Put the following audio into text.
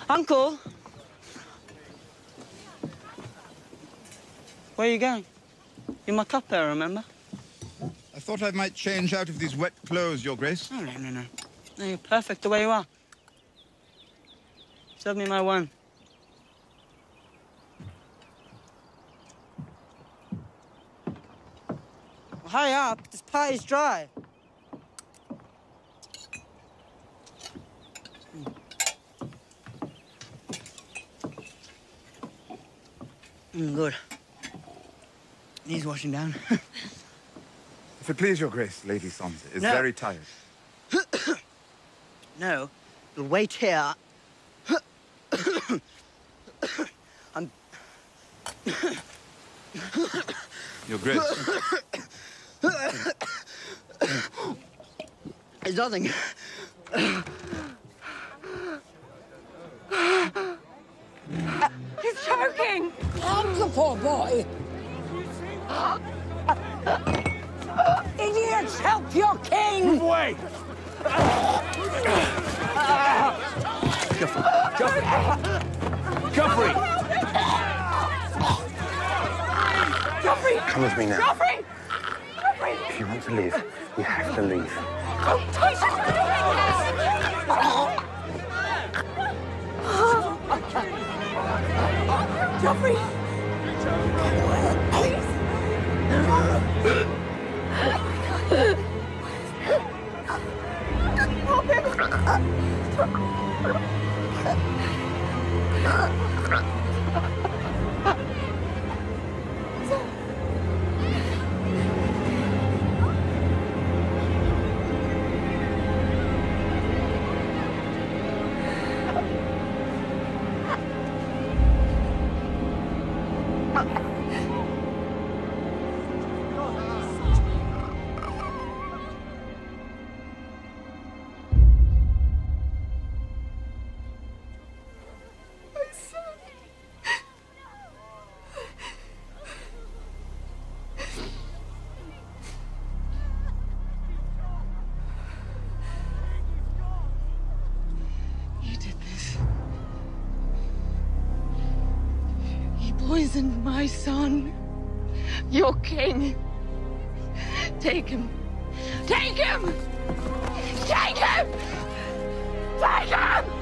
Uncle! Where are you going? You're my cupbearer, remember? I thought I might change out of these wet clothes, Your Grace. No. No, you're perfect the way you are. Serve me my wine. Well, hurry up. This pie is dry. Good. Needs washing down. If it please Your Grace, Lady Sansa is very tired. No, you'll wait here. I'm... Your Grace. It's nothing. He's choking! Help the poor boy! Idiots, help your king! Move away! Joffrey! Joffrey! Come with me now. Joffrey! If you want to live, you have to leave. Don't touch him! Joffrey! Please! Poisoned my son, your king. Take him. Take him! Take him! Take him!